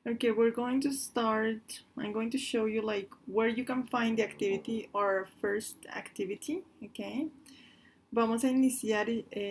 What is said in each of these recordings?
Okay, we're going to start. I'm going to show you like where you can find the activity or first activity. Okay. Vamos a iniciar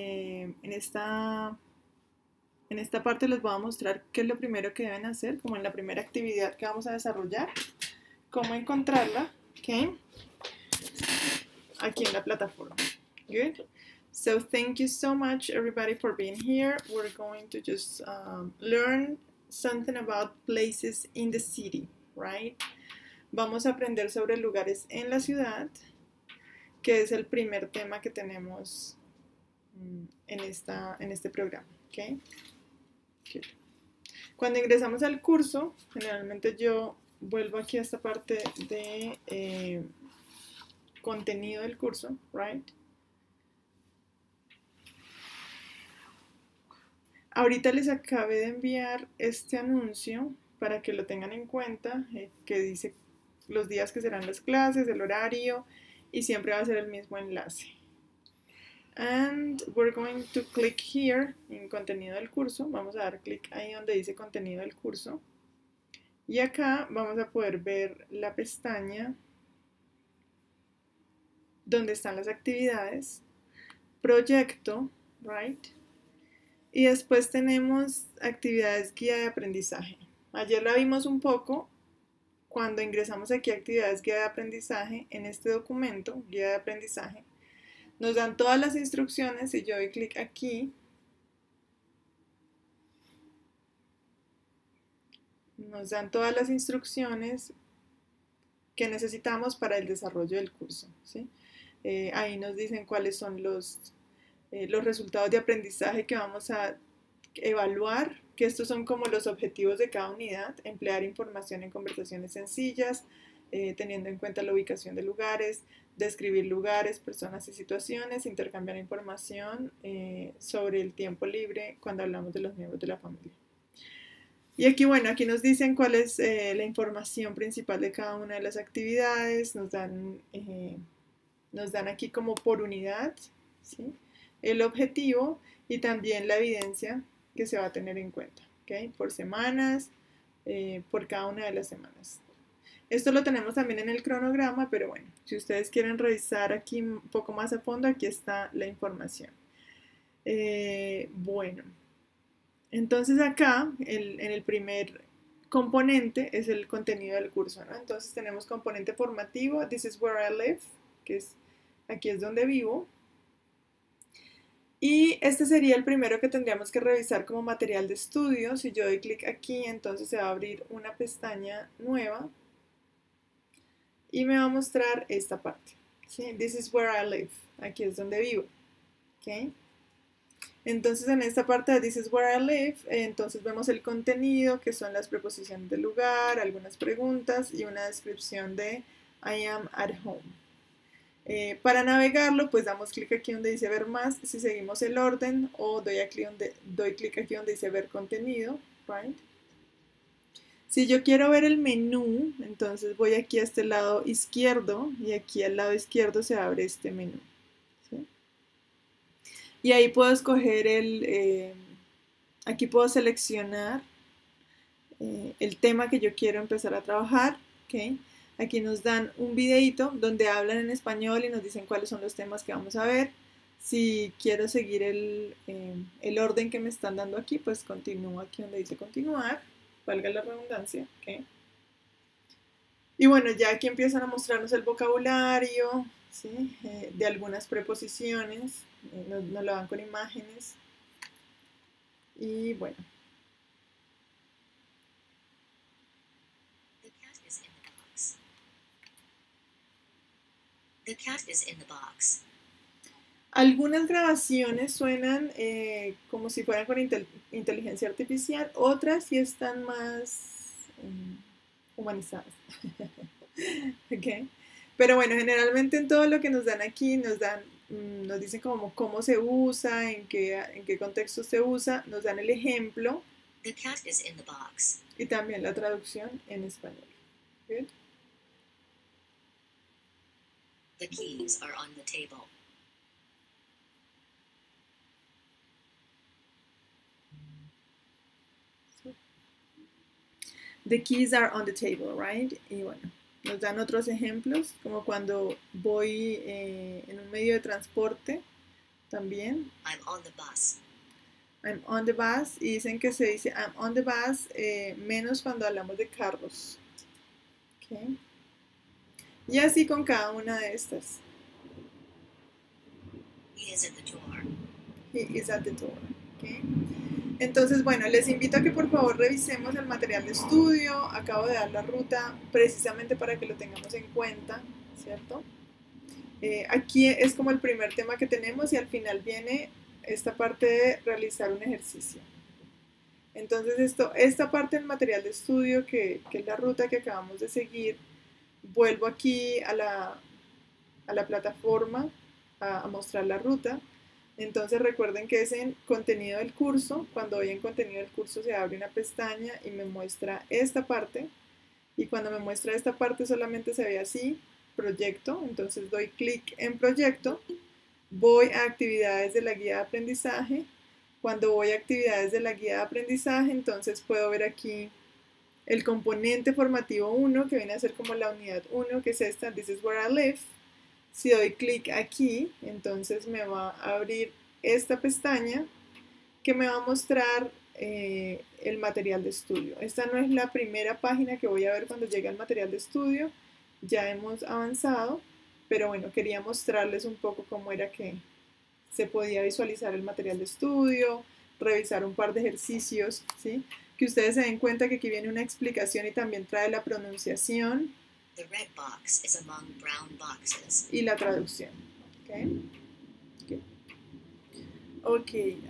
en esta parte les voy a mostrar qué es lo primero que deben hacer, como en la primera actividad que vamos a desarrollar, cómo encontrarla, okay, aquí en la plataforma. Good. So thank you so much everybody for being here. We're going to just learn something about places in the city, right? Vamos a aprender sobre lugares en la ciudad, que es el primer tema que tenemos en este programa, ¿ok? Cuando ingresamos al curso, generalmente yo vuelvo aquí a esta parte de contenido del curso, right? Ahorita les acabé de enviar este anuncio para que lo tengan en cuenta, que dice los días que serán las clases, el horario, y siempre va a ser el mismo enlace. And we're going to click here en contenido del curso. Vamos a dar clic ahí donde dice contenido del curso. Y acá vamos a poder ver la pestaña donde están las actividades, proyecto, right? Y después tenemos actividades guía de aprendizaje. Ayer la vimos un poco cuando ingresamos aquí a actividades guía de aprendizaje en este documento, guía de aprendizaje. Nos dan todas las instrucciones y yo doy clic aquí. Nos dan todas las instrucciones que necesitamos para el desarrollo del curso, ¿sí? Ahí nos dicen cuáles son los resultados de aprendizaje que vamos a evaluar, que estos son como los objetivos de cada unidad: emplear información en conversaciones sencillas, teniendo en cuenta la ubicación de lugares, describir lugares, personas y situaciones, intercambiar información sobre el tiempo libre cuando hablamos de los miembros de la familia. Y aquí, bueno, aquí nos dicen cuál es la información principal de cada una de las actividades, nos dan aquí como por unidad, ¿sí?, el objetivo y también la evidencia que se va a tener en cuenta, ¿okay?, por semanas, por cada una de las semanas. Esto lo tenemos también en el cronograma, pero bueno, si ustedes quieren revisar aquí un poco más a fondo, aquí está la información. Bueno, entonces acá, en el primer componente es el contenido del curso, ¿no? Entonces tenemos componente formativo, this is where I live, que es aquí es donde vivo. Y este sería el primero que tendríamos que revisar como material de estudio. Si yo doy clic aquí, entonces se va a abrir una pestaña nueva y me va a mostrar esta parte, ¿sí? This is where I live, aquí es donde vivo, ¿ok? Entonces en esta parte de This is where I live, entonces vemos el contenido, que son las preposiciones del lugar, algunas preguntas y una descripción de I am at home. Para navegarlo, pues damos clic aquí donde dice ver más, si seguimos el orden, o doy clic aquí donde dice ver contenido, right? Si yo quiero ver el menú, entonces voy aquí a este lado izquierdo y aquí al lado izquierdo se abre este menú, ¿sí? Y ahí puedo escoger aquí puedo seleccionar el tema que yo quiero empezar a trabajar, ¿ok? Aquí nos dan un videito donde hablan en español y nos dicen cuáles son los temas que vamos a ver. Si quiero seguir el orden que me están dando aquí, pues continúo aquí donde dice continuar, valga la redundancia, ¿ok? Y bueno, ya aquí empiezan a mostrarnos el vocabulario, ¿sí?, de algunas preposiciones, nos lo dan con imágenes. Y bueno. The cat is in the box. Algunas grabaciones suenan como si fueran con inteligencia artificial, otras sí están más humanizadas. Okay. Pero bueno, generalmente en todo lo que nos dan aquí nos dicen como cómo se usa, en qué contexto se usa, nos dan el ejemplo. The cat is in the box. Y también la traducción en español. Good. The keys are on the table. The keys are on the table, right? Y bueno, nos dan otros ejemplos, como cuando voy en un medio de transporte también. I'm on the bus. I'm on the bus. Y dicen que se dice I'm on the bus menos cuando hablamos de carros. Okay. Y así con cada una de estas. He is at the door. He is at the door. Okay. Entonces, bueno, les invito a que por favor revisemos el material de estudio. Acabo de dar la ruta precisamente para que lo tengamos en cuenta, ¿cierto? Aquí es como el primer tema que tenemos y al final viene esta parte de realizar un ejercicio. Entonces, esta parte del material de estudio, que es la ruta que acabamos de seguir, vuelvo aquí a la plataforma a mostrar la ruta. Entonces recuerden que es en contenido del curso. Cuando voy en contenido del curso se abre una pestaña y me muestra esta parte. Y cuando me muestra esta parte solamente se ve así, proyecto. Entonces doy clic en proyecto. Voy a actividades de la guía de aprendizaje. Cuando voy a actividades de la guía de aprendizaje, entonces puedo ver aquí el componente formativo 1, que viene a ser como la unidad 1, que es esta, This is where I live. Si doy clic aquí, entonces me va a abrir esta pestaña que me va a mostrar el material de estudio. Esta no es la primera página que voy a ver cuando llegue al material de estudio, ya hemos avanzado, pero bueno, quería mostrarles un poco cómo era que se podía visualizar el material de estudio, revisar un par de ejercicios, ¿sí? Que ustedes se den cuenta que aquí viene una explicación y también trae la pronunciación. The red box is among brown boxes. Y la traducción. Ok.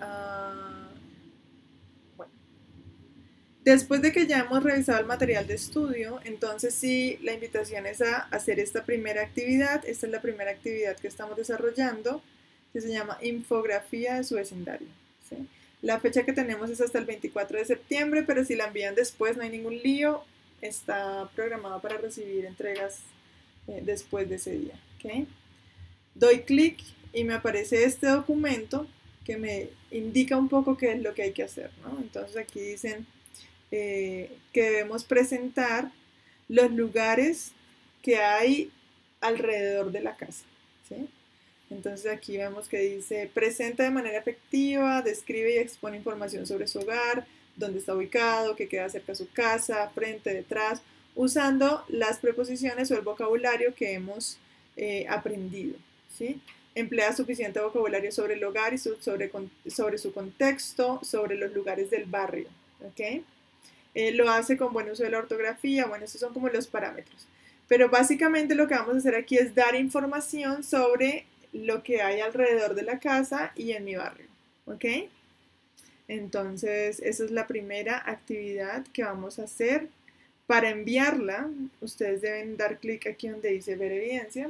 Bueno. Después de que ya hemos revisado el material de estudio, entonces sí, la invitación es a hacer esta primera actividad. Esta es la primera actividad que estamos desarrollando, que se llama infografía de su vecindario, ¿sí? La fecha que tenemos es hasta el 24 de septiembre, pero si la envían después no hay ningún lío. Está programado para recibir entregas después de ese día. ¿Okay? Doy clic y me aparece este documento que me indica un poco qué es lo que hay que hacer, ¿no? Entonces aquí dicen que debemos presentar los lugares que hay alrededor de la casa, ¿sí? Entonces aquí vemos que dice presenta de manera efectiva, describe y expone información sobre su hogar, dónde está ubicado, qué queda cerca de su casa, frente, detrás, usando las preposiciones o el vocabulario que hemos aprendido, ¿sí? Emplea suficiente vocabulario sobre el hogar y sobre su contexto, sobre los lugares del barrio, ¿ok? Lo hace con buen uso de la ortografía. Bueno, estos son como los parámetros. Pero básicamente lo que vamos a hacer aquí es dar información sobre lo que hay alrededor de la casa y en mi barrio, ¿ok? Entonces, esa es la primera actividad que vamos a hacer. Para enviarla, ustedes deben dar clic aquí donde dice ver evidencia.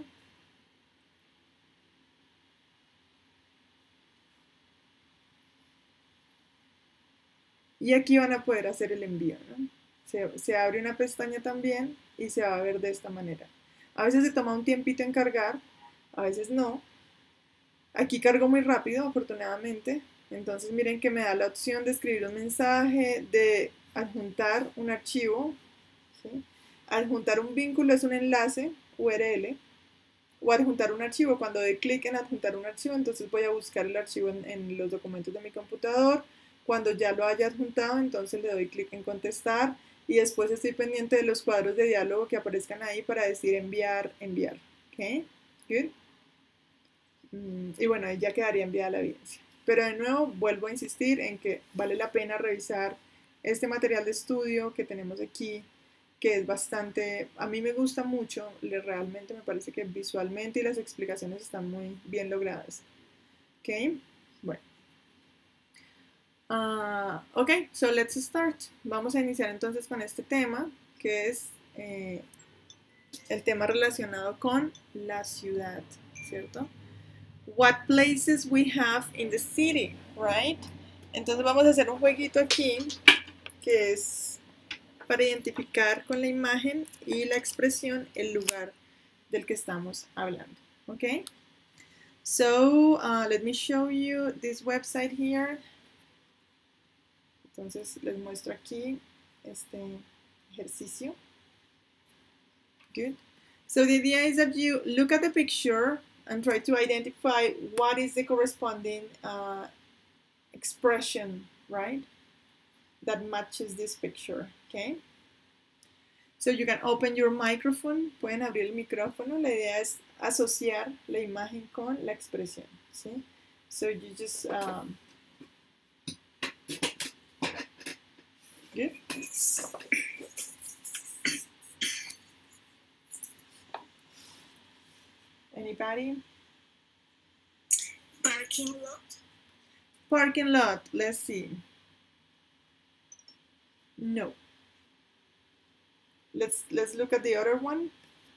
Y aquí van a poder hacer el envío, ¿no? Se abre una pestaña también y se va a ver de esta manera. A veces se toma un tiempito en cargar, a veces no. Aquí cargo muy rápido, afortunadamente. Entonces miren que me da la opción de escribir un mensaje, de adjuntar un archivo, ¿sí? Adjuntar un vínculo es un enlace URL, o adjuntar un archivo. Cuando doy clic en adjuntar un archivo, entonces voy a buscar el archivo en los documentos de mi computador. Cuando ya lo haya adjuntado, entonces le doy clic en contestar y después estoy pendiente de los cuadros de diálogo que aparezcan ahí para decir enviar, enviar. ¿Ok? Good. Y bueno, ahí ya quedaría enviada la evidencia. Pero de nuevo, vuelvo a insistir en que vale la pena revisar este material de estudio que tenemos aquí, que es bastante, a mí me gusta mucho, realmente me parece que visualmente y las explicaciones están muy bien logradas. ¿Ok? Bueno. Ok, so let's start. Vamos a iniciar entonces con este tema, que es el tema relacionado con la ciudad, ¿cierto? What places we have in the city, right? Entonces vamos a hacer un jueguito aquí que es para identificar con la imagen y la expresión el lugar del que estamos hablando, ¿ok? So let me show you this website here. Entonces les muestro aquí este ejercicio. Good. So the idea is that you look at the picture and try to identify what is the corresponding expression, right, that matches this picture, okay? So you can open your microphone, pueden abrir el micrófono, la idea es asociar la imagen con la expresión, ¿sí? So you just, good? Anybody? Parking lot. Parking lot, let's see. No. Let's look at the other one.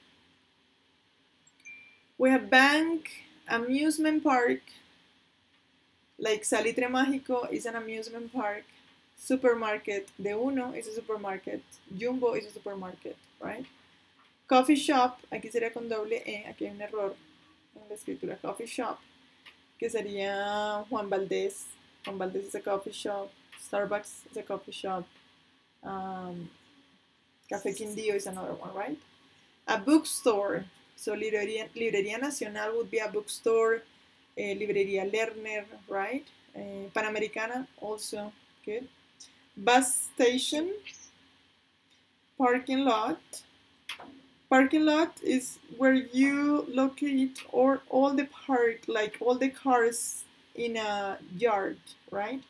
We have bank, amusement park, like Salitre Mágico is an amusement park, supermarket, De Uno is a supermarket, Jumbo is a supermarket, right? Coffee shop, aquí sería con doble E, aquí hay un error en la escritura, coffee shop, que sería Juan Valdez is a coffee shop, Starbucks is a coffee shop, Café Quindío is another one, right? A bookstore, so Librería Nacional would be a bookstore, Librería Lerner, right? Panamericana, also good. Bus station, parking lot. Parking lot is where you locate all the park, like all the cars in a yard, right?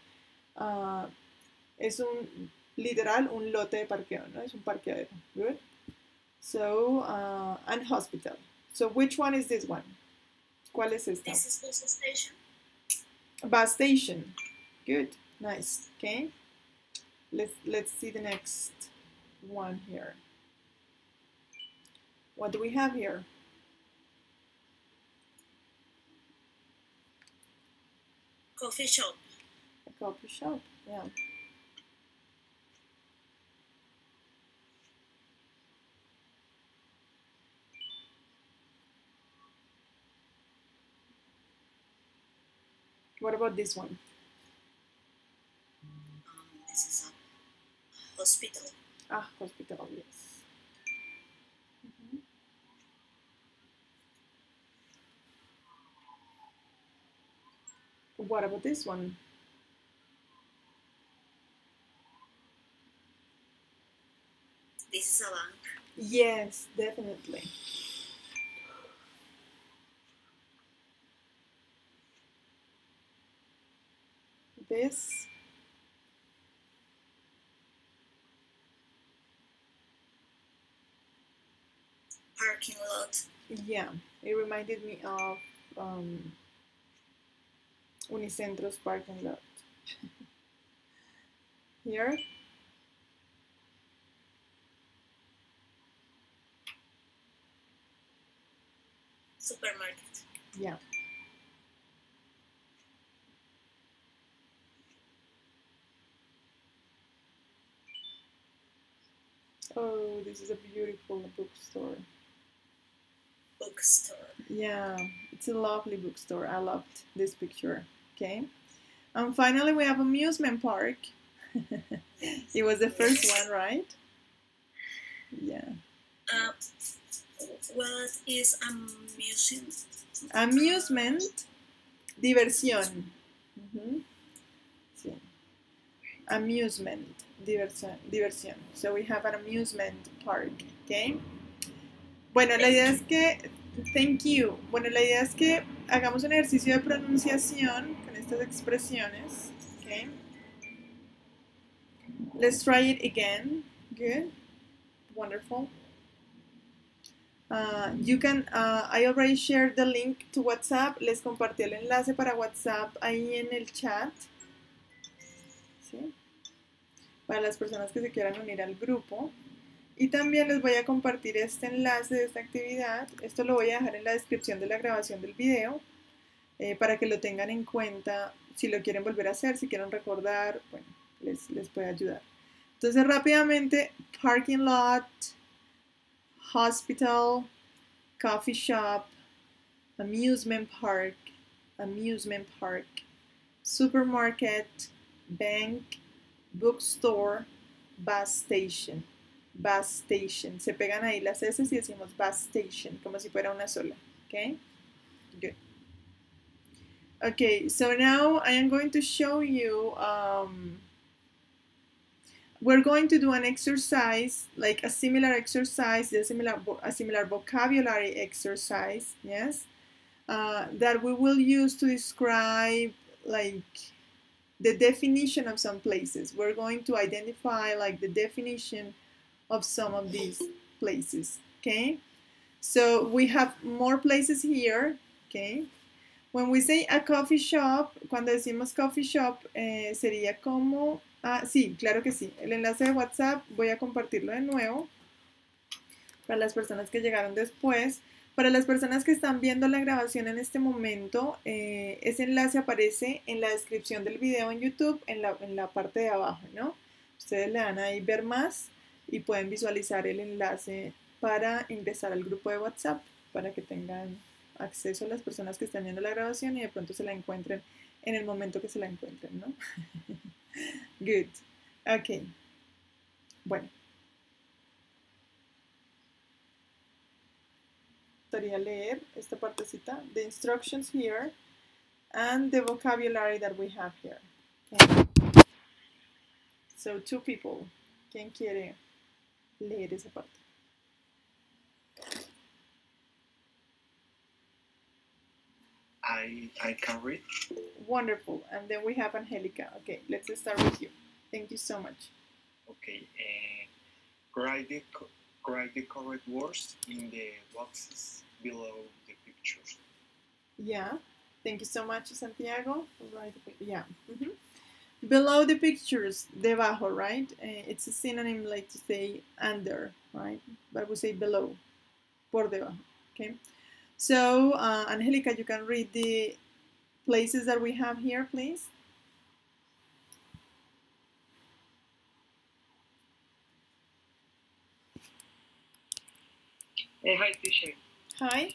Es literal un lote de parqueo, ¿no? Es un parqueadero. Good. So, and hospital. So which one is this one? ¿Cuál es esta? This is bus station. Bus station. Good. Nice. Okay. Let's see the next one here. What do we have here? Coffee shop. A coffee shop. Yeah. What about this one? This is a hospital. Ah, hospital, yes. What about this one? This is a bank. Yes, definitely. This. Parking lot. Yeah, it reminded me of Unicentro's parking lot. Here. Supermarket. Yeah. Oh, this is a beautiful bookstore. Bookstore. Yeah, it's a lovely bookstore. I loved this picture. Okay. And finally, we have amusement park. It was the first one, right? Yeah. What is amusement? Amusement, diversión. Sí. Amusement, diversión. So we have an amusement park, okay? Bueno, la idea es que, thank you. Bueno, la idea es que hagamos un ejercicio de pronunciación con estas expresiones, okay? Let's try it again. Good. Wonderful. You can, I already shared the link to WhatsApp. Les compartí el enlace para WhatsApp ahí en el chat. ¿Sí? Para las personas que se quieran unir al grupo. Y también les voy a compartir este enlace de esta actividad. Esto lo voy a dejar en la descripción de la grabación del video para que lo tengan en cuenta si lo quieren volver a hacer, si quieren recordar, bueno, les puede ayudar. Entonces rápidamente, parking lot, hospital, coffee shop, amusement park, supermarket, bank, bookstore, bus station. bus station. Se pegan ahí las S y decimos bus station, como si fuera una sola. Okay? Good. Okay, so now I am going to show you, we're going to do an exercise, like a similar exercise, a similar vocabulary exercise, yes, that we will use to describe like the definition of some places. We're going to identify like the definition of some of these places, okay? So we have more places here, okay? When we say a coffee shop, cuando decimos coffee shop, sería como, sí, claro que sí. El enlace de WhatsApp voy a compartirlo de nuevo para las personas que llegaron después. Para las personas que están viendo la grabación en este momento, ese enlace aparece en la descripción del video en YouTube, en la parte de abajo, ¿no? Ustedes le dan ahí ver más y pueden visualizar el enlace para ingresar al grupo de WhatsApp, para que tengan acceso a las personas que están viendo la grabación y de pronto se la encuentren en el momento que se la encuentren, ¿no? Good. Ok. Bueno. Gustaría leer esta partecita. The instructions here and the vocabulary that we have here. Okay. So, two people. ¿Quién quiere leer esa parte? I can read. Wonderful. And then we have Angelica. Okay, let's start with you. Thank you so much. Okay. Write the correct words in the boxes below the pictures. Yeah. Thank you so much, Santiago. Right. Yeah. Mm-hmm. Below the pictures, debajo, right? It's a synonym like to say under, right? But we say below, por debajo. Okay. So, Angelica, you can read the places that we have here, please. Hi, teacher. Hi.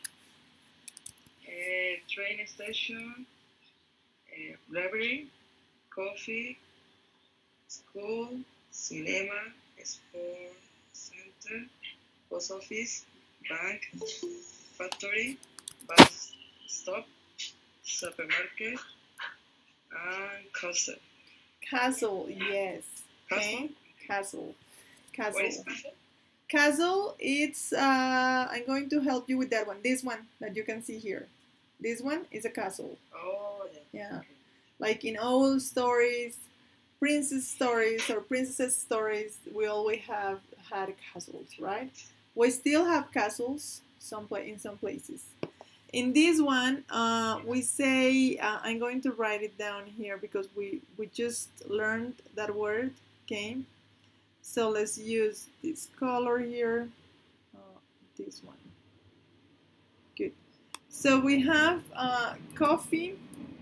Train station, library, coffee, school, cinema, sport center, post office, bank, factory, bus stop, supermarket, and castle. Castle, yes. Okay. Castle. What is castle? Castle, it's, I'm going to help you with that one. This one that you can see here. This one is a castle. Oh, yeah. Okay. Like in old stories, princess stories or princess stories, we always have had castles, right? We still have castles in some places. In this one, we say, I'm going to write it down here because we just learned that word, okay? So let's use this color here, this one. Good. So we have coffee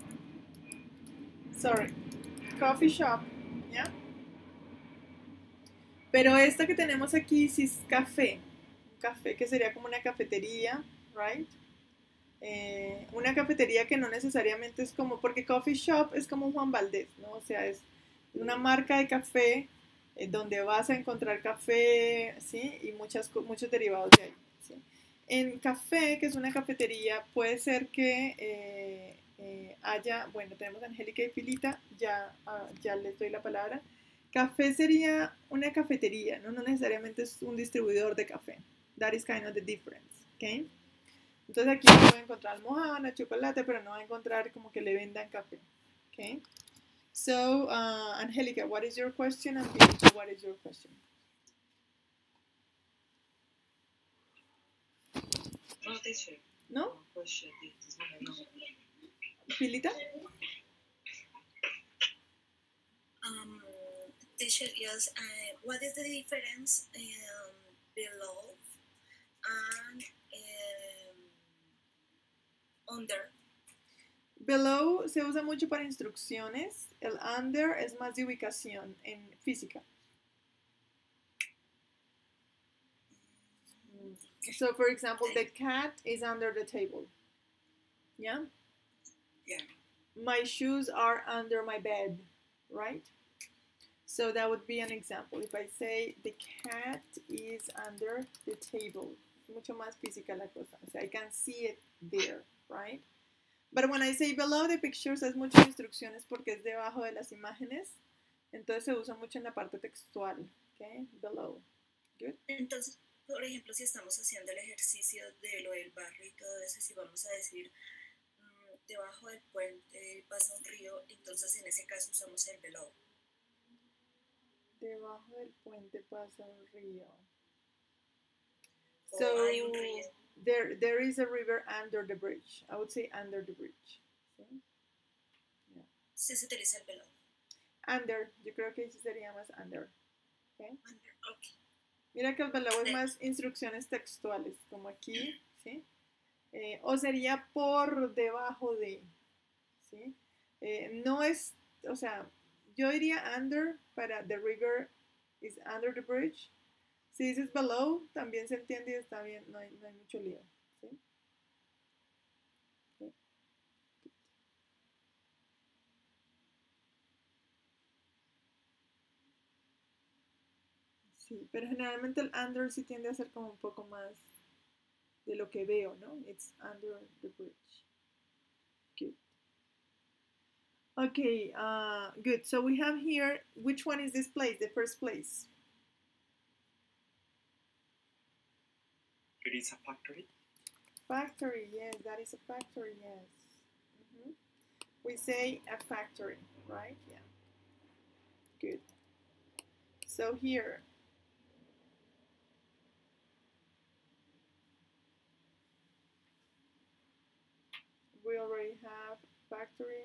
shop, ¿ya? Pero esta que tenemos aquí sí es café. Un café que sería como una cafetería, right? Una cafetería que no necesariamente es como, porque coffee shop es como un Juan Valdez, ¿no? O sea, es una marca de café donde vas a encontrar café, ¿sí? Y muchos derivados de ahí, ¿sí? En café, que es una cafetería, puede ser que haya, bueno, tenemos a Angélica y Filita, ya les doy la palabra. Café sería una cafetería, ¿no? No necesariamente es un distribuidor de café. That is kind of the difference, ¿ok? Entonces aquí no puede encontrar almohada, chocolate, pero no va a encontrar como que le vendan café, ¿ok? So, Angelica, what is your question? And Filita, what is your question? No, teacher. No? Question. No. Filita? Teacher, yes. What is the difference below and under? Below se usa mucho para instrucciones. El under es más de ubicación en física. So, for example, the cat is under the table. Yeah? Yeah. My shoes are under my bed, right? So that would be an example. If I say the cat is under the table, mucho más física la cosa. O sea, I can see it there, right? But when I say below the pictures, es muchas instrucciones porque es debajo de las imágenes. Entonces se usa mucho en la parte textual. Okay, below. Good. Entonces, por ejemplo, si estamos haciendo el ejercicio de lo del barrio y todo eso, si vamos a decir debajo del puente pasa un río, entonces en ese caso usamos el below. Debajo del puente pasa un río. O So hay un río. there is a river under the bridge. I would say under the bridge. ¿Sí? Yeah. Sí se utiliza el below. Under, yo creo que sí sería más under. Okay. Under, ok. Mira que el below es más instrucciones textuales, como aquí, ¿sí? O sería por debajo de, ¿sí? No es, o sea, yo diría under para the river is under the bridge. Si dices below, también se entiende y está bien, no hay mucho lío, ¿sí? Okay. Sí, pero generalmente el under sí tiende a ser como un poco más de lo que veo, ¿no? It's under the bridge. Good. Okay, good. So we have here, which one is this place, the first place? It is a factory. Factory, yes, that is a factory, yes. We say a factory, right? Yeah. Good. So here, we already have factory.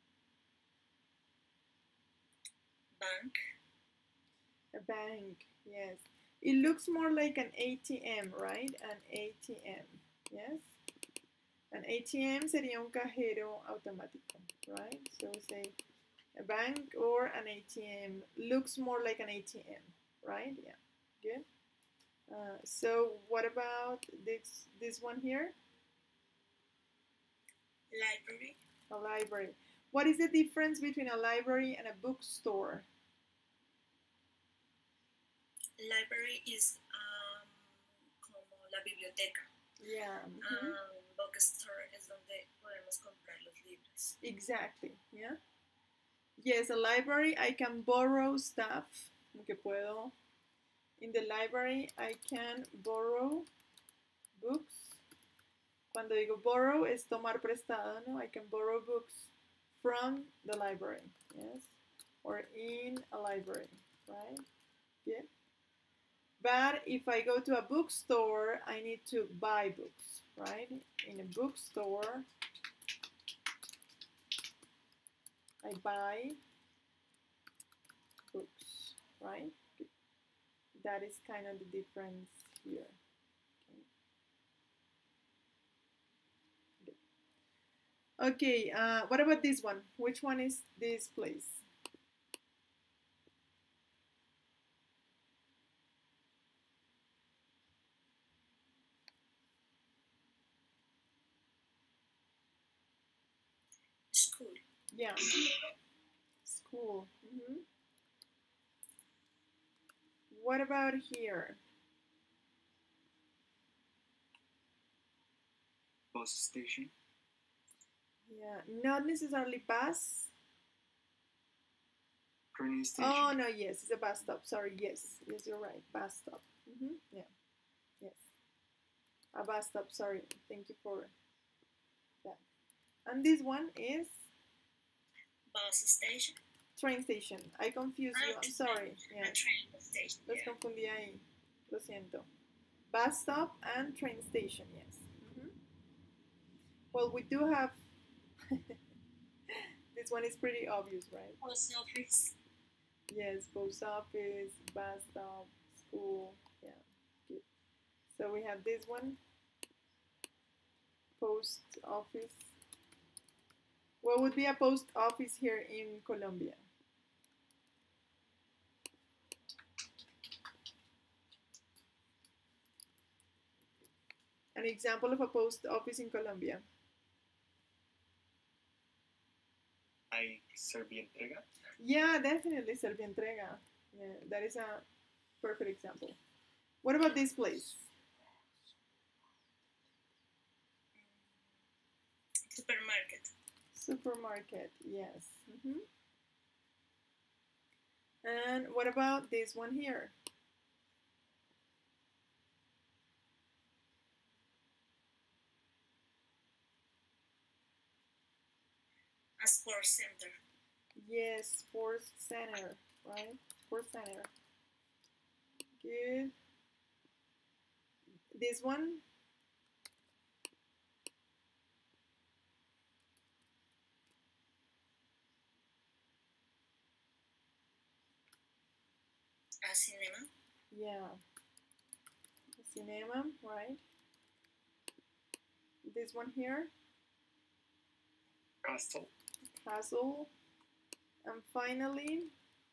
Bank. A bank, yes. It looks more like an ATM, right? An ATM, yes? An ATM sería un cajero automático, right? So we say a bank or an ATM looks more like an ATM, right? Yeah, good. So what about this one here? Library. A library. What is the difference between a library and a bookstore? Library is como la biblioteca. Yeah. Bookstore es donde podemos comprar los libros. Exactly, yeah. Yes, a library, I can borrow stuff. Que puedo. In the library, I can borrow books. Cuando digo borrow, es tomar prestado, ¿no? I can borrow books from the library, yes. Or in a library, right? Yeah. But if I go to a bookstore, I need to buy books, right? In a bookstore, I buy books, right? That is kind of the difference here. Okay, what about this one? Which one is this place? School. Yeah. School. What about here? Bus station. Yeah, not necessarily bus. Train station. Oh, no, yes, it's a bus stop. Sorry, yes, you're right. Bus stop. Yeah, yes. A bus stop, sorry. Thank you for that. And this one is? Bus station. Train station. I confused you. I'm sorry. Yeah. A train station. Los confundí ahí. Lo siento. Bus stop and train station, yes. Well, we do have... This one is pretty obvious, right? Post office. Yes, post office, bus stop, school. Yeah, good. So we have this one. Post office. What would be a post office here in Colombia? An example of a post office in Colombia. Like Servientrega. Yeah, definitely Servientrega. Yeah, that is a perfect example. What about this place? Supermarket. Supermarket, yes. And what about this one here? A sports center. Yes, sports center, right? Sports center. Good. This one? A cinema. Yeah. Cinema, right? This one here? Castle. Castle. And finally,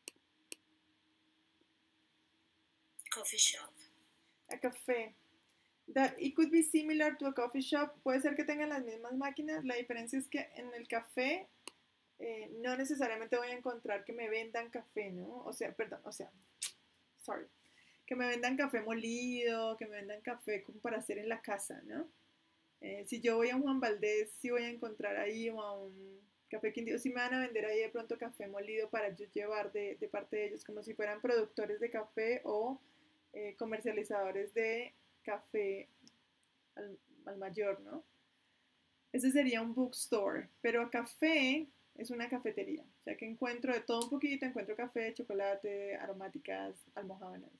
Coffee shop. a café. That it could be similar to a coffee shop. Puede ser que tengan las mismas máquinas. La diferencia es que en el café no necesariamente voy a encontrar que me vendan café, ¿no? O sea, perdón, o sea, sorry. Que me vendan café molido, que me vendan café como para hacer en la casa, ¿no? Si yo voy a un Juan Valdez, sí voy a encontrar ahí o a un Café Quindío, sí me van a vender ahí de pronto café molido para yo llevar de parte de ellos, como si fueran productores de café o comercializadores de café al mayor, ¿no? Ese sería un bookstore, pero café es una cafetería, o sea que encuentro de todo un poquito, encuentro café, chocolate, aromáticas, almojábanas.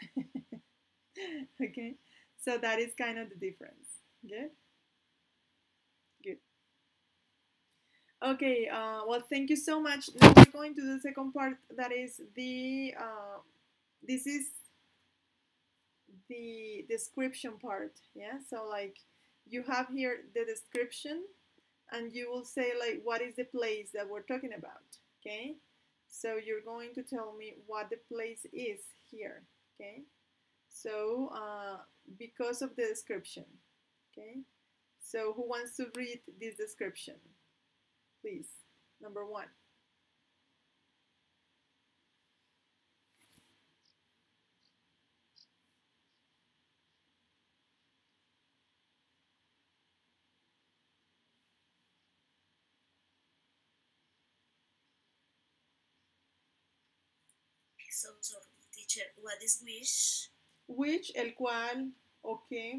Okay, so that is kind of the difference. Good? Good. Okay, well, thank you so much. Now we're going to the second part, that is this is the description part, yeah? So like you have here the description and you will say like what is the place that we're talking about, okay? So you're going to tell me what the place is here, okay? So because of the description, okay? So who wants to read this description? Please, number one. So, teacher, what is wish? Which, el cual, okay.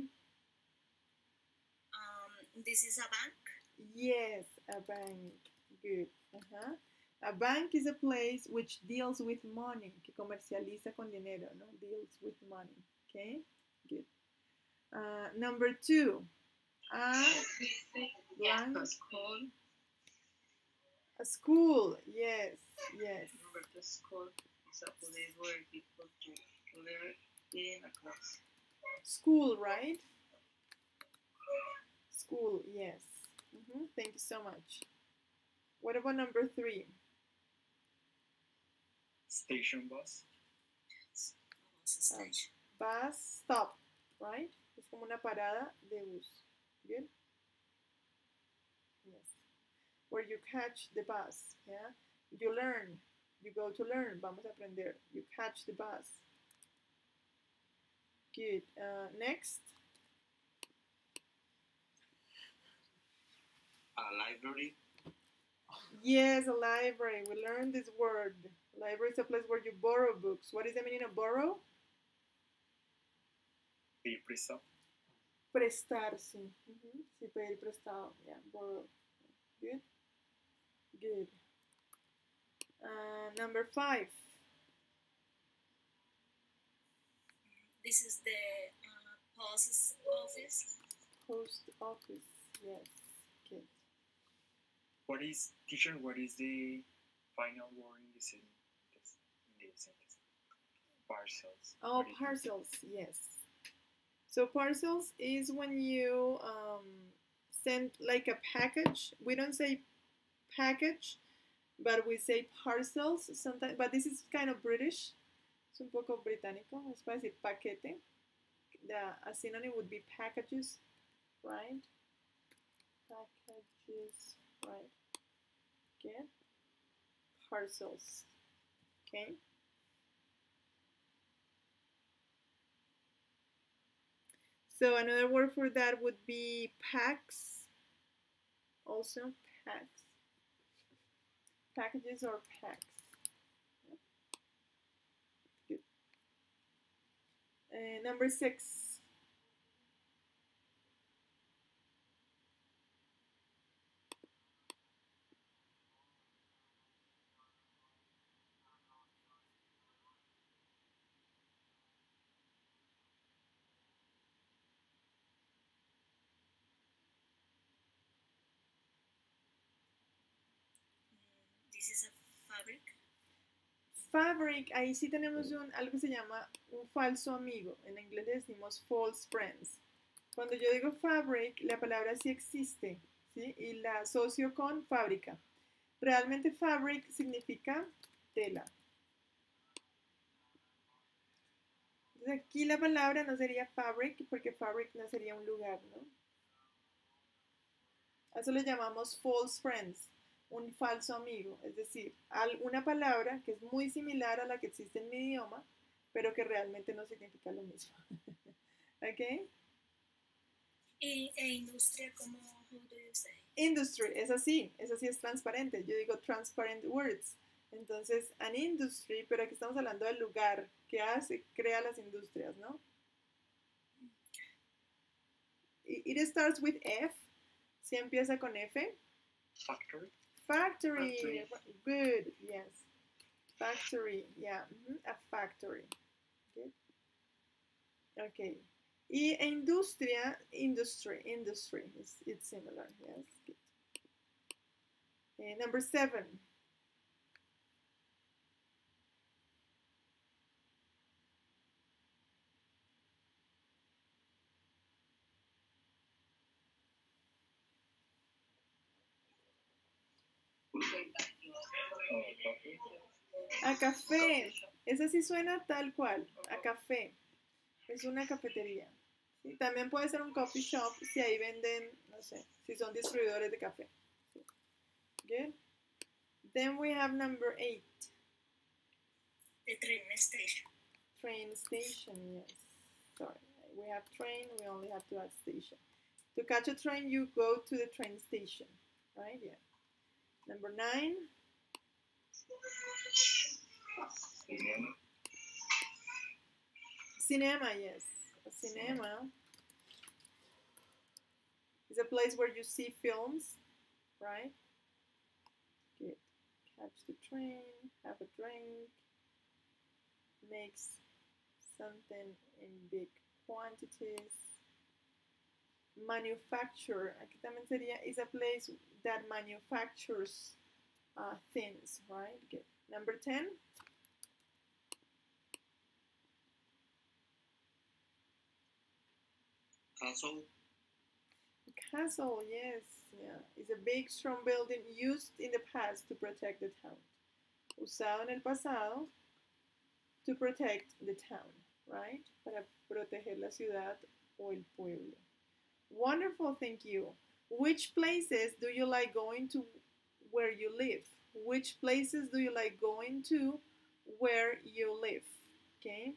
This is a bank. Yes, a bank. Good. A bank is a place which deals with money, que comercializa con dinero, no? Deals with money. Okay, good. Number two, a blank. A school. Yes, yes. The school is a place where people to learn in a class. School, right? School, yes. Thank you so much. What about number three? Station bus. Bus stop, right? Es como una parada de bus. Good? Yes. Where you catch the bus, yeah? You learn. You go to learn. Vamos a aprender. You catch the bus. Good. Next. A library. Yes, a library. We learned this word. Library is a place where you borrow books. What is the meaning of borrow? Pedir prestado. Prestar, sí. Sí, pedir prestado. Yeah, borrow. Good. Good. Number five. This is the post office. Post office, yes. Good. What is, teacher, what is the final word in the sentence? Parcels. Oh, parcels, yes. So parcels is when you send like a package. We don't say package, but we say parcels sometimes. But this is kind of British. Es un poco británico. Es para decir paquete. A synonym would be packages, right? Packages, right? Okay. parcels. Okay. So another word for that would be packs. Also packs. Packages or packs. Good. Number 6. This is a fabric. Fabric, ahí sí tenemos algo que se llama un falso amigo. En inglés le decimos false friends. Cuando yo digo fabric, la palabra sí existe, ¿sí? Y la asocio con fábrica. Realmente fabric significa tela. Entonces aquí la palabra no sería fabric porque fabric no sería un lugar, ¿no? A eso le llamamos false friends, un falso amigo. Es decir, una palabra que es muy similar a la que existe en mi idioma, pero que realmente no significa lo mismo. ¿Ok? Industria, ¿cómo how do you say? Industry, es así es transparente. Yo digo transparent words. Entonces, an industry, pero aquí estamos hablando del lugar que crea las industrias, ¿no? It starts with F. Si empieza con F. Factory. Factory. Good, yes. Factory, yeah. A factory. Good. Okay. Y industria, industry. It's similar, yes. Good. Number 7. A café. Esa sí suena tal cual. A café. Es una cafetería. ¿Sí? También puede ser un coffee shop si ahí venden, no sé, si son distribuidores de café. ¿Sí? Good. Then we have number 8. The train station. Train station, yes. Sorry. We have train, we only have to add station. To catch a train, you go to the train station. Right? Yeah. Number 9. Cinema, yes. A cinema is a place where you see films, right? Good. Catch the train, have a drink, makes something in big quantities. Manufacture, aquí también sería, is a place that manufactures things, right? Good. Number 10. Castle. Castle, yes, yeah. It's a big, strong building used in the past to protect the town. Usado en el pasado to protect the town, right? Para proteger la ciudad o el pueblo. Wonderful, thank you. Which places do you like going to where you live? Which places do you like going to where you live? Okay.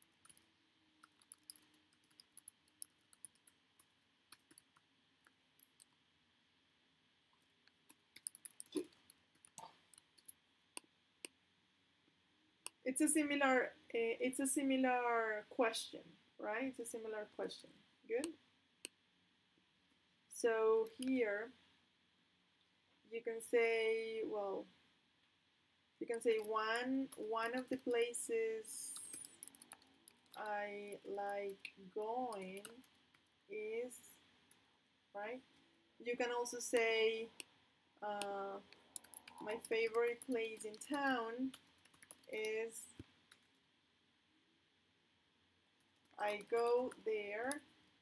It's a similar question, right? It's a similar question. Good. So here you can say, well, you can say one of the places I like going is, right? You can also say my favorite place in town is, I go there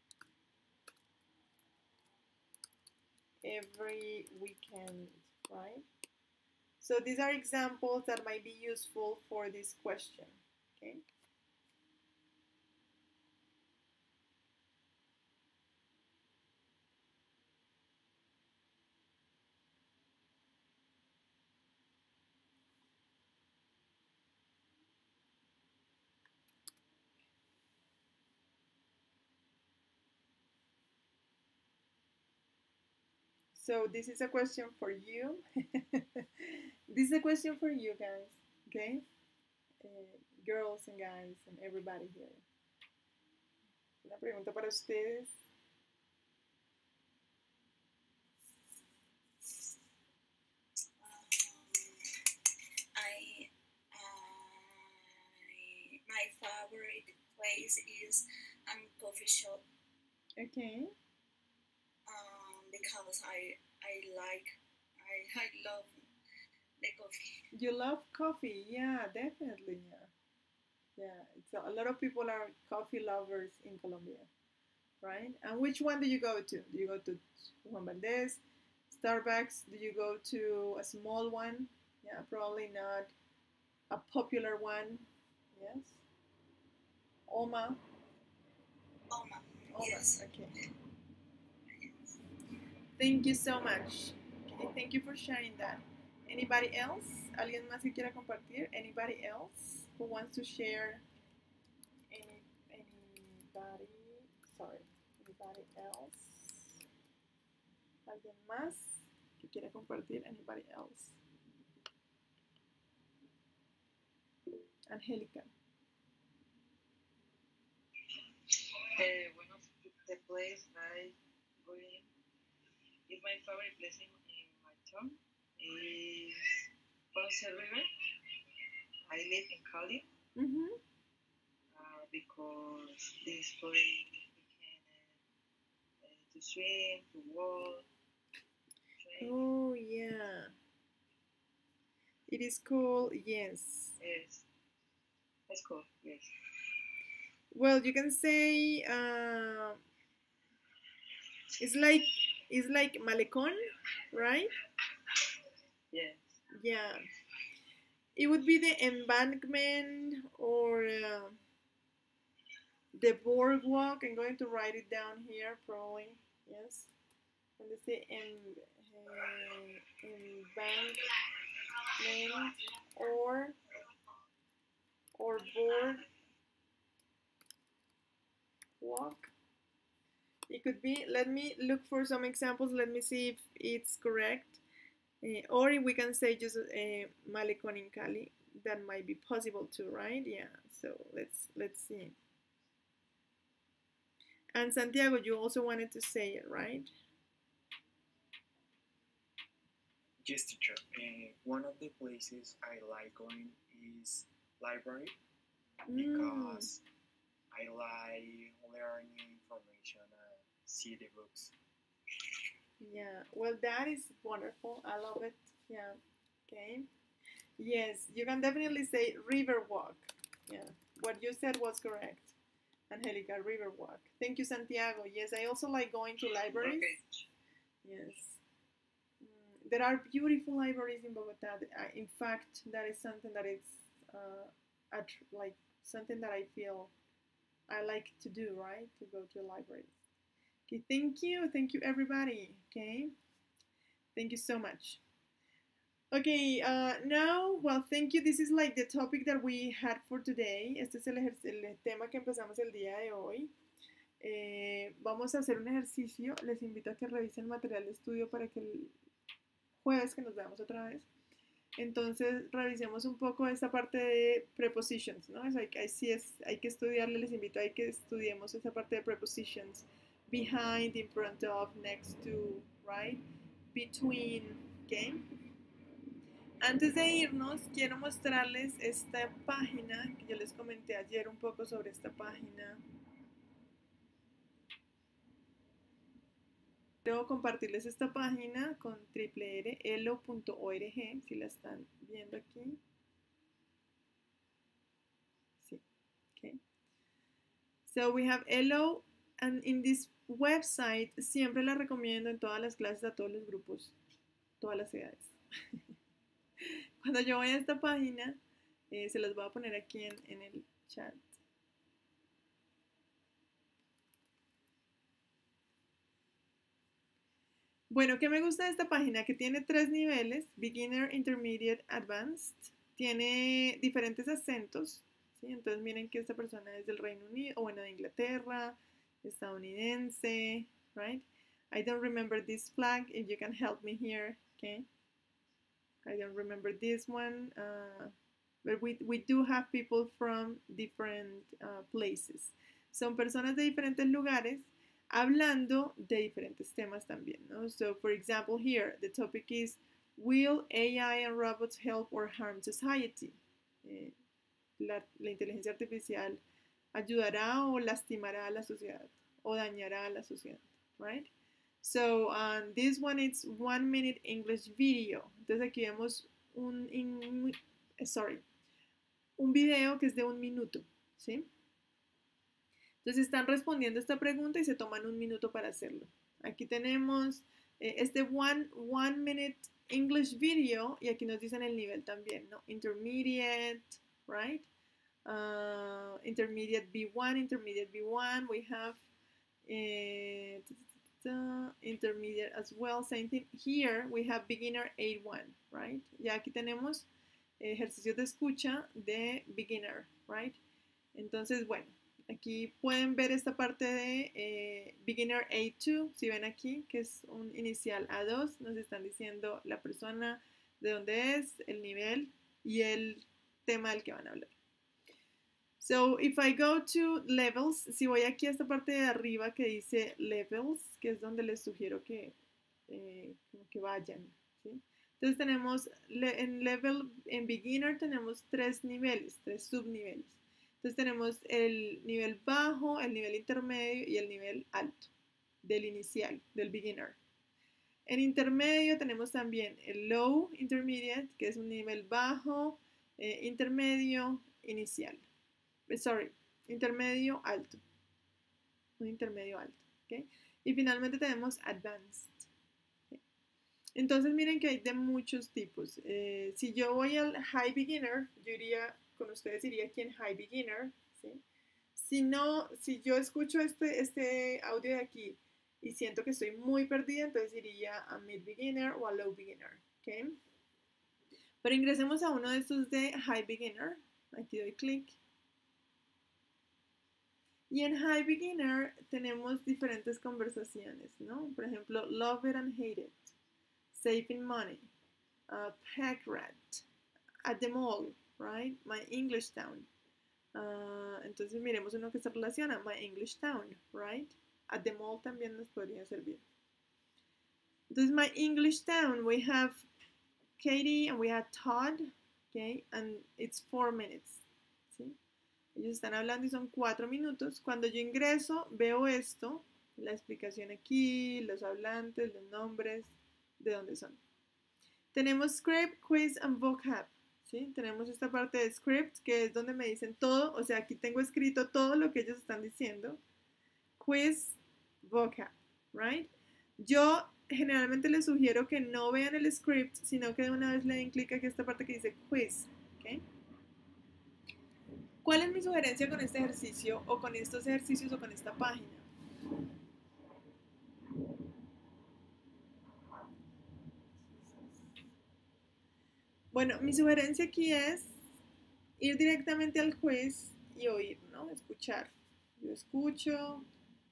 every weekend, right? So these are examples that might be useful for this question, okay? So this is a question for you. This is a question for you guys, okay? Girls and guys and everybody here. Una pregunta para ustedes. My favorite place is coffee shop. Okay. Because I love the coffee. You love coffee, yeah, definitely, yeah. Yeah, it's a lot of people are coffee lovers in Colombia, right? And which one do you go to? Do you go to Juan Valdez, Starbucks? Do you go to a small one? Yeah, probably not a popular one. Yes. Oma. Oma. Oma. Yes. Okay. Thank you so much. Okay, thank you for sharing that. Anybody else? ¿Alguien más que quiera compartir? Anybody else who wants to share? Anybody? Sorry. Anybody else? ¿Alguien más que quiera compartir? Anybody else? Angélica. One of the place I go in is my favorite place in my town is Ponce River. I live in Cali because this place we can to swim, to walk. Train. Oh yeah. It is called, yes. Yes, that's cool. Yes. Well, you can say it's like Malecón, right? Yes. Yeah. It would be the embankment or the boardwalk. I'm going to write it down here, probably. Yes. When they say embankment or boardwalk. It could be. Let me look for some examples. Let me see if it's correct. Or if we can say just Malecón in Cali, that might be possible too, right? Yeah. So let's see. And Santiago, you also wanted to say it, right? Yes, teacher. One of the places I like going is library because I like learning information and see the books. Yeah, well, that is wonderful. I love it. Yeah, okay. Yes, you can definitely say river walk. Yeah, what you said was correct. Angelica, river walk. Thank you, Santiago. Yes, I also like going to libraries. Okay. Yes. There are beautiful libraries in Bogota. In fact, that is something that is like something that I feel I like to do, right? To go to a library. Okay, thank you everybody. Okay, thank you so much. Okay, now, well, thank you. This is like the topic that we had for today. Este es el tema que empezamos el día de hoy. Vamos a hacer un ejercicio. Les invito a que revisen el material de estudio para que el jueves que nos veamos otra vez. Entonces, revisemos un poco esta parte de prepositions, ¿no? Hay que estudiarle, les invito a que estudiemos esa parte de prepositions. Behind, in front of, next to, right? Between, ¿ok? Antes de irnos, quiero mostrarles esta página, que yo les comenté ayer un poco sobre esta página. Quiero compartirles esta página con elo.org, si la están viendo aquí. Sí, okay. So we have Elo, and in this website, siempre la recomiendo en todas las clases a todos los grupos, todas las edades. Cuando yo voy a esta página, se las voy a poner aquí en el chat. Bueno, ¿qué me gusta de esta página? Que tiene 3 niveles, Beginner, Intermediate, Advanced. Tiene diferentes acentos, ¿sí? Entonces miren que esta persona es del Reino Unido, o bueno, de Inglaterra, estadounidense, right? I don't remember this flag, if you can help me here, okay? I don't remember this one, but we do have people from different places. Son personas de diferentes lugares hablando de diferentes temas también, ¿no? So, for example, here, the topic is, will AI and robots help or harm society? La inteligencia artificial ayudará o lastimará a la sociedad o dañará a la sociedad, right? So, this one is 1 minute English video. Entonces aquí vemos un video que es de 1 minuto, ¿sí? Entonces están respondiendo esta pregunta y se toman 1 minuto para hacerlo. Aquí tenemos este one minute English video y aquí nos dicen el nivel también, ¿no? Intermediate, right? Intermediate B1, intermediate B1. We have intermediate as well. Same thing. Here we have beginner A1, right? Ya aquí tenemos ejercicios de escucha de beginner, right? Entonces, bueno, aquí pueden ver esta parte de beginner A2, si ven aquí, que es un inicial A2, nos están diciendo la persona, de dónde es, el nivel y el tema del que van a hablar. So, if I go to levels, si voy aquí a esta parte de arriba que dice levels, que es donde les sugiero que vayan, ¿sí? Entonces tenemos, en beginner tenemos 3 niveles, 3 subniveles. Entonces tenemos el nivel bajo, el nivel intermedio y el nivel alto del inicial, del beginner. En intermedio tenemos también el low intermediate, que es un nivel bajo, intermedio, inicial. Intermedio alto. Un intermedio alto. ¿Okay? Y finalmente tenemos advanced. ¿Okay? Entonces miren que hay de muchos tipos. Si yo voy al high beginner, yo iría, con ustedes iría aquí en high beginner. ¿Sí? Si yo escucho este audio de aquí y siento que estoy muy perdida, entonces iría a mid beginner o a low beginner. ¿Okay? Pero ingresemos a uno de estos de high beginner. Aquí doy clic. Y en High Beginner tenemos diferentes conversaciones, ¿no? Por ejemplo, Love It and Hate It, Saving Money, Pack Rat, At the Mall, right? My English Town. Entonces miremos uno que se relaciona, My English Town, right? At the Mall también nos podría servir. Entonces, My English Town, we have Katie and we have Todd, okay? And it's 4 minutes, ¿sí? Ellos están hablando y son 4 minutos. Cuando yo ingreso, veo esto, la explicación aquí, los hablantes, los nombres, de dónde son. Tenemos script, quiz and vocab, ¿sí? Tenemos esta parte de script, que es donde me dicen todo, o sea, aquí tengo escrito todo lo que ellos están diciendo. Quiz, vocab, right? Yo generalmente les sugiero que no vean el script, sino que de una vez le den clic aquí a esta parte que dice quiz, ¿ok? ¿Cuál es mi sugerencia con este ejercicio o con estos ejercicios o con esta página? Bueno, mi sugerencia aquí es ir directamente al quiz y oír, ¿no? Escuchar. Yo escucho.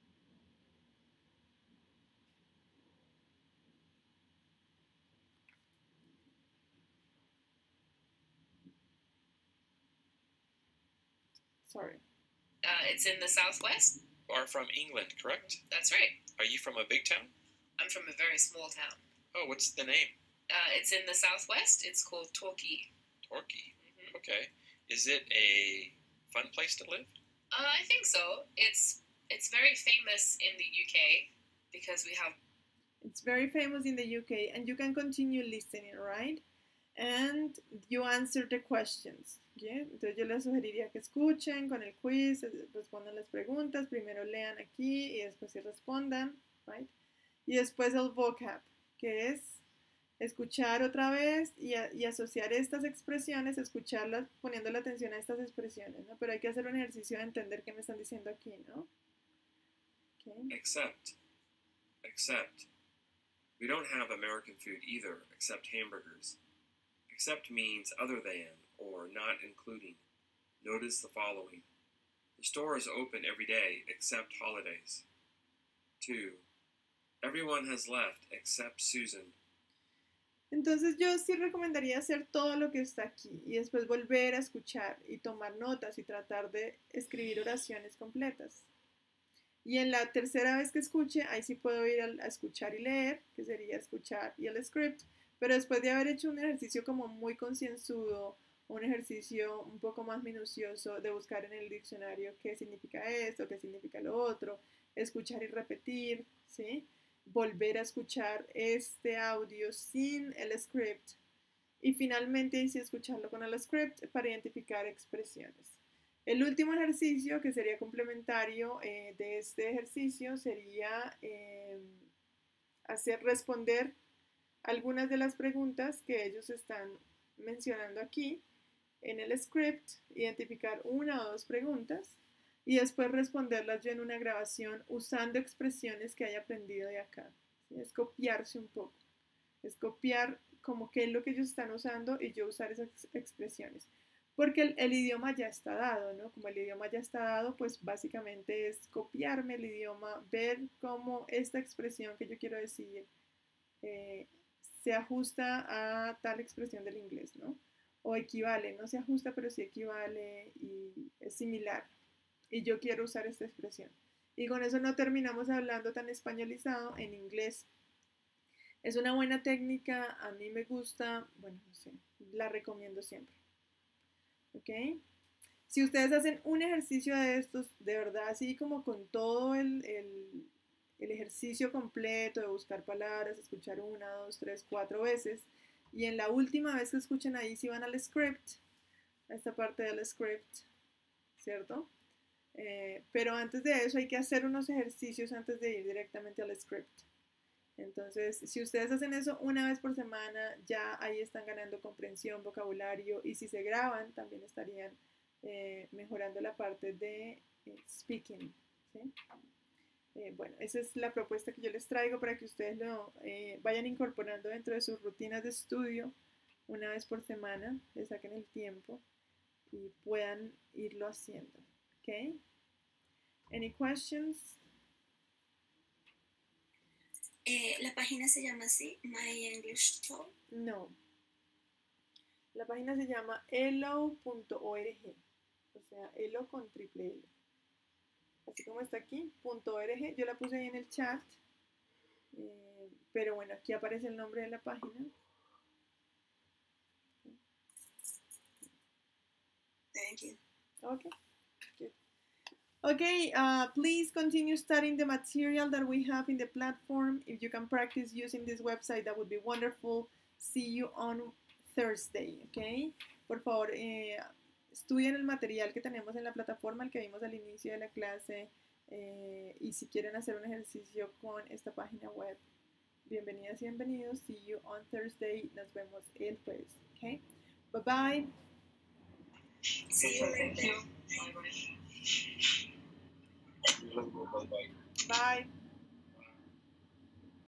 Sorry. It's in the southwest. You are from England, correct? That's right. Are you from a big town? I'm from a very small town. Oh, what's the name? It's in the southwest. It's called Torquay. Torquay. Mm-hmm. Okay. Is it a fun place to live? I think so. It's very famous in the UK because we have... It's very famous in the UK, and you can continue listening, right? And you answer the questions. ¿Yeah? Entonces yo les sugeriría que escuchen con el quiz, respondan las preguntas, primero lean aquí y después sí respondan, right? Y después el vocab, que es escuchar otra vez y asociar estas expresiones, escucharlas poniendo la atención a estas expresiones, ¿no? Pero hay que hacer un ejercicio de entender qué me están diciendo aquí, ¿no? Okay. Except. We don't have American food either, except hamburgers. Except means other than, or not including. Notice the following. The store is open every day except holidays. 2. Everyone has left except Susan. Entonces yo sí recomendaría hacer todo lo que está aquí y después volver a escuchar y tomar notas y tratar de escribir oraciones completas. Y en la tercera vez que escuche, ahí sí puedo ir a escuchar y leer, que sería escuchar y el script, pero después de haber hecho un ejercicio como muy concienzudo, un ejercicio un poco más minucioso de buscar en el diccionario qué significa esto, qué significa lo otro, escuchar y repetir, ¿sí? Volver a escuchar este audio sin el script y finalmente ahí sí escucharlo con el script para identificar expresiones. El último ejercicio, que sería complementario de este ejercicio, sería responder algunas de las preguntas que ellos están mencionando aquí en el script, identificar una o dos preguntas y después responderlas yo en una grabación usando expresiones que haya aprendido de acá. ¿Sí? Es copiarse un poco, es copiar como qué es lo que ellos están usando y yo usar esas expresiones. Porque el idioma ya está dado, ¿no? Como el idioma ya está dado, pues básicamente es copiarme el idioma, ver cómo esta expresión que yo quiero decir se ajusta a tal expresión del inglés, ¿no? O equivale, no se ajusta, pero sí equivale y es similar. Y yo quiero usar esta expresión. Y con eso no terminamos hablando tan españolizado en inglés. Es una buena técnica, a mí me gusta, bueno, no sé, la recomiendo siempre. ¿Ok? Si ustedes hacen un ejercicio de estos, de verdad, así como con todo el ejercicio completo de buscar palabras, escuchar 1, 2, 3, 4 veces, y en la última vez que escuchen ahí, si van al script, a esta parte del script, ¿cierto? Pero antes de eso hay que hacer unos ejercicios antes de ir directamente al script. Entonces, si ustedes hacen eso una vez por semana, ya ahí están ganando comprensión, vocabulario, y si se graban, también estarían mejorando la parte de speaking, ¿sí? Bueno, esa es la propuesta que yo les traigo para que ustedes lo vayan incorporando dentro de sus rutinas de estudio una vez por semana, le saquen el tiempo y puedan irlo haciendo, ¿ok? Any questions? ¿La página se llama así? My English Talk. No. La página se llama elo.org. O sea, elo con triple L. Así como está aquí, .org. Yo la puse ahí en el chat. Pero bueno, aquí aparece el nombre de la página. Thank you. Okay. Good. Okay, please continue studying the material that we have in the platform. If you can practice using this website, that would be wonderful. See you on Thursday, okay? Por favor, estudien el material que tenemos en la plataforma, el que vimos al inicio de la clase. Y si quieren hacer un ejercicio con esta página web, bienvenidas y bienvenidos. See you on Thursday. Nos vemos el jueves, okay? Bye-bye. See you later. Thank you. Bye-bye. Bye.